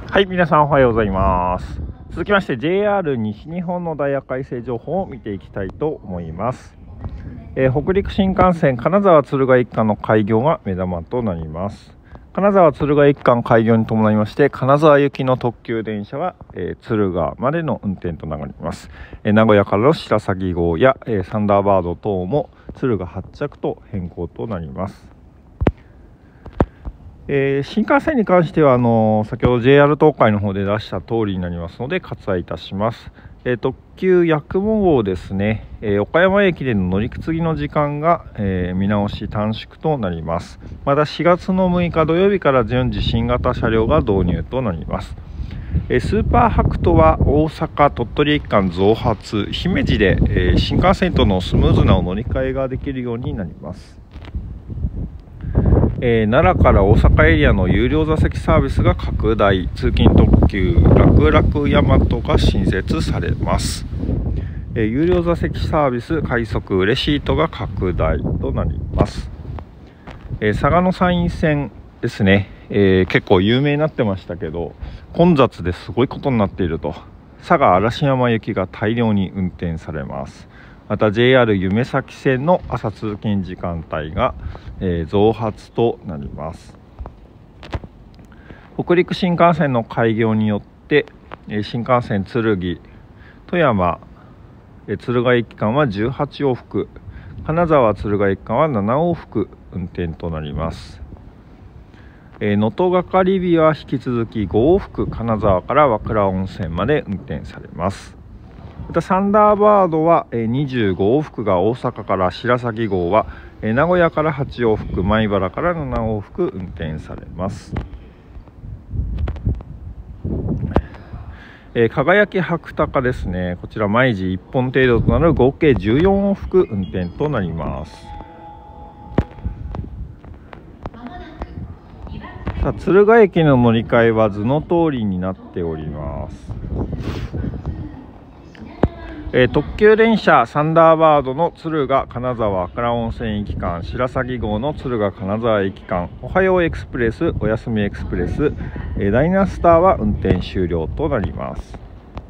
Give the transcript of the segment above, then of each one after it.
はい、皆さんおはようございます。続きまして JR 西日本のダイヤ改正情報を見ていきたいと思います。北陸新幹線金沢敦賀一貫の開業が目玉となります。金沢敦賀一貫開業に伴いまして金沢行きの特急電車は、敦賀までの運転となります。名古屋からの白鷺号や、サンダーバード等も敦賀発着と変更となります。新幹線に関しては先ほど JR 東海の方で出した通りになりますので割愛いたします。特急やくも号ですね、岡山駅での乗り継ぎの時間が、見直し短縮となります。また4月の6日土曜日から順次新型車両が導入となります。スーパーはくとは大阪鳥取駅間増発姫路で、新幹線とのスムーズな乗り換えができるようになります。奈良から大阪エリアの有料座席サービスが拡大、通勤特急楽々大和が新設されます。有料座席サービス快速レシートが拡大となります。嵯峨野山陰線ですね、結構有名になってましたけど混雑ですごいことになっていると。佐賀嵐山行きが大量に運転されます。また JR 夢前線の朝通勤時間帯が、増発となります。北陸新幹線の開業によって、新幹線鶴来富山敦賀駅間は18往復、金沢敦賀駅間は7往復運転となります。能登がかり日は引き続き5往復金沢から和倉温泉まで運転されます。またサンダーバードは25往復が大阪から白鷺号は名古屋から8往復米原から7往復運転されます。輝き白鷹ですね、こちら毎時1本程度となる合計14往復運転となります。さあ敦賀駅の乗り換えは図の通りになっております。特急電車サンダーバードの敦賀金沢和倉温泉駅間、白鷺号の敦賀金沢駅間、おはようエクスプレス、おやすみエクスプレス、ダイナスターは運転終了となります。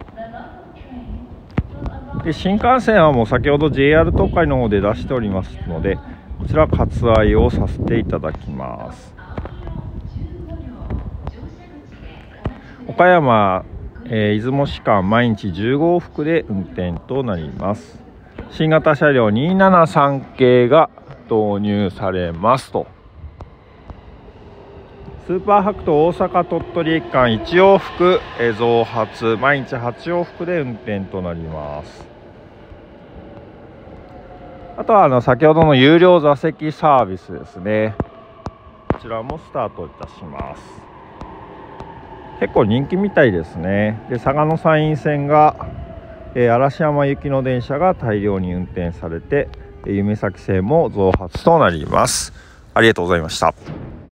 で新幹線はもう先ほど JR 東海の方で出しておりますのでこちら割愛をさせていただきます。岡山出雲市間毎日15往復で運転となります。新型車両273系が導入されますと。スーパーはくと大阪鳥取駅間1往復増発、毎日8往復で運転となります。あとは先ほどの有料座席サービスですね、こちらもスタートいたします。結構人気みたいですね。で嵯峨野山陰線が、嵐山行きの電車が大量に運転されて夢前線も増発となります。ありがとうございました。